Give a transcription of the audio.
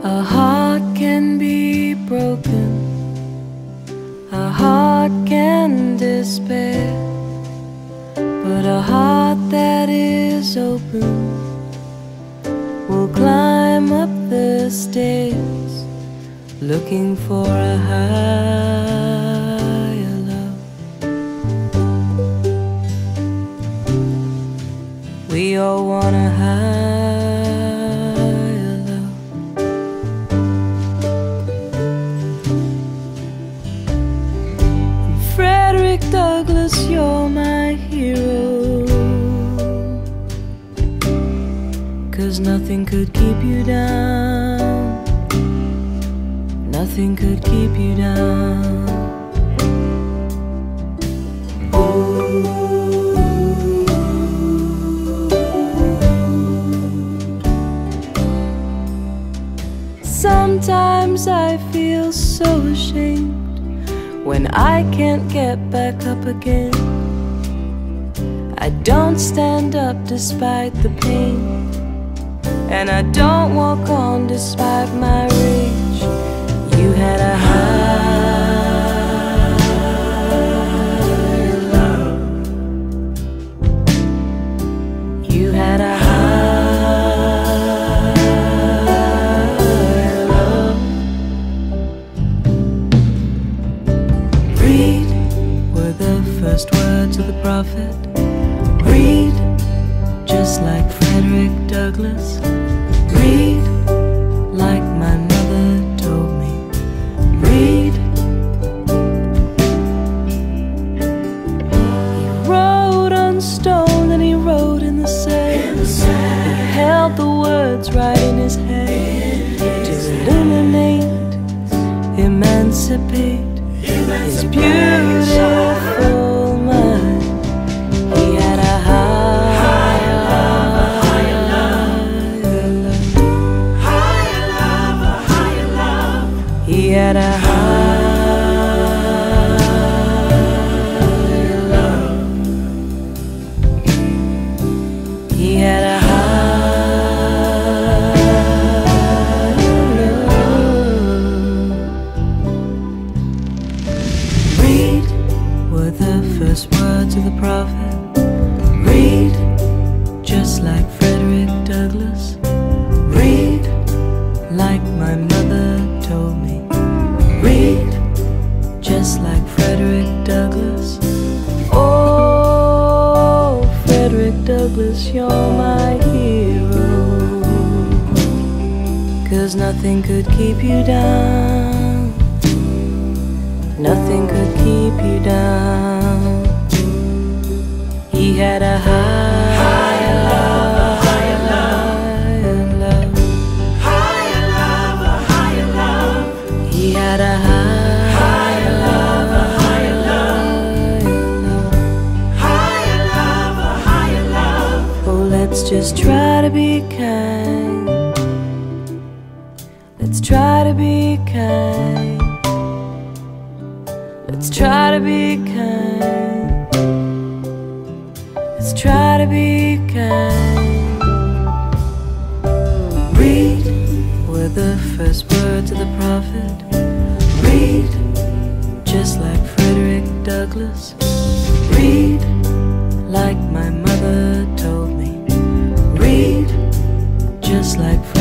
A heart can be broken, a heart can despair, but a heart that is open will climb up the stairs, looking for a higher love. We all want a higher love. And Frederick Douglass, you're my hero, 'cause nothing could keep you down, nothing could keep you down. Sometimes I feel so ashamed when I can't get back up again. I don't stand up despite the pain, and I don't walk on despite my rage. You had a higher love. You had a higher love. Read were the first words of the prophet. Read just like Frederick Douglass. Read like my mother told me. Read. He wrote on stone and he wrote in the sand. He held the words right in his hand to illuminate, emancipate his beautiful mind. He had a higher love. He had a higher love. He had a higher love. Read were the first words of the prophet. Read just like Frederick Douglass. Read like my mother told me. Read just like Frederick Douglass. Oh, Frederick Douglass, you're my hero, 'cause nothing could keep you down, nothing could keep you down. He had a higher love, higher love. He had a higher love, higher love. Oh, let's just try to be kind. Let's try to be kind. Let's try to be kind. Let's try to be kind. Read were the first words of the prophet. Read just like Frederick Douglass. Read like my mother told me. Read just like